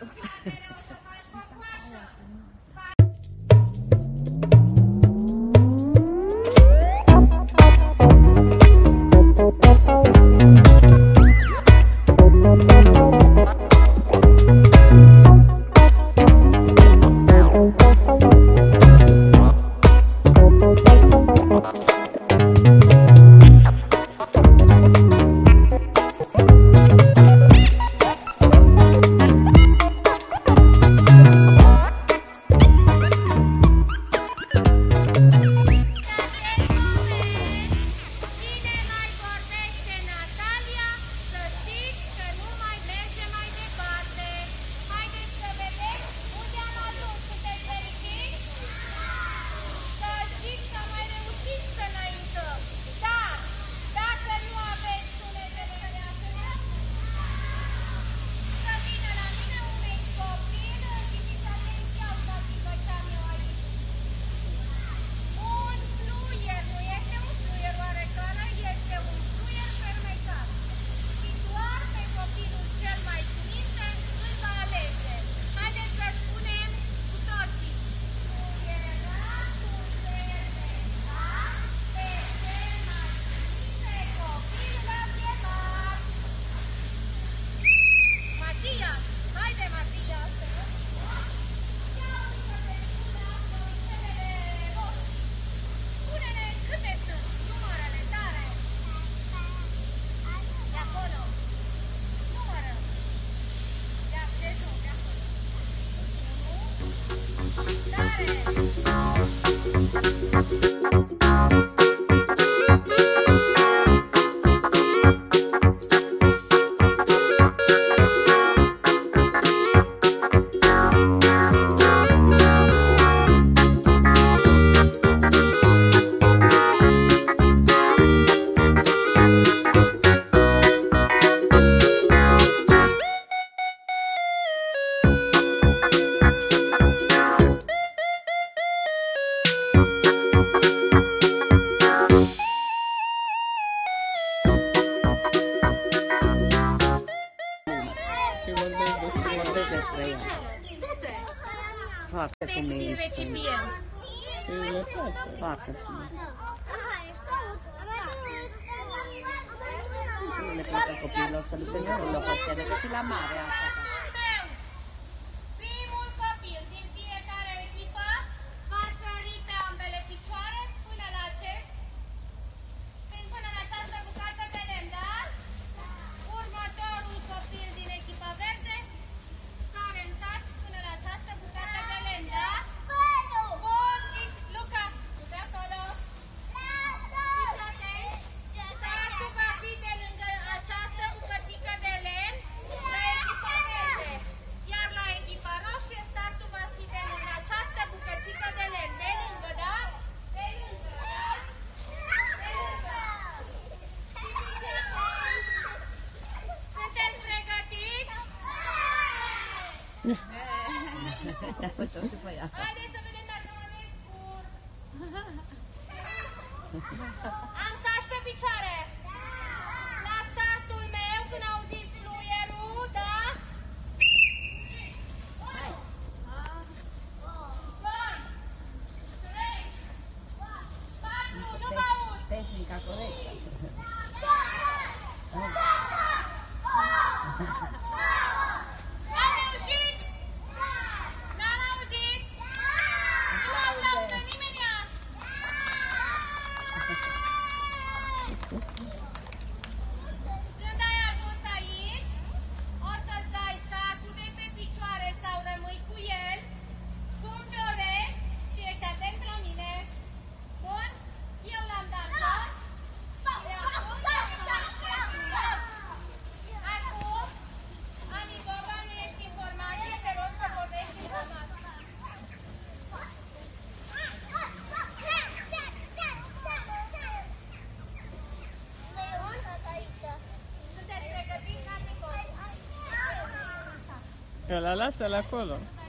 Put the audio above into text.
Foarte frumos. Foarte frumos. Să nu le placă copiilor să lucreze în locățele, că și la mare asta. Primul copil din fiecare echipă va sări pe ambele picioare până la această bucată de lemn, da? Următorul copil din echipa verde sare în saci până la această bucată de lemn, da? Bun, Luca, tu de acolo. Startul va fi de lângă această bucățică de lemn la echipa verde. Iar la echipa roșie startul va fi de lângă această bucățică de lemn. De lângă, da? De lângă, da? De lângă. Sunteți pregătiți? Haideți să vedem dacă mă aveți scurt. Am saci pe picioare. La startul meu, când auziți fluierul, da? 2, 3, 4, nu vă aud. Tehnica corectă. Am reușit? N-am auzit? Nu aplaudă nimeni? Când ai ajuns aici, o să-ți dai sacul de pe picioare sau rămâi cu el, cum dorești și ești atent la mine. Bun? Eu l-am dat jos. Acum, Ani Boga, nu ești informație, te rog să vorbești informație. Sunteți pregătiți, Ani Boga? Ăla lasă-l acolo.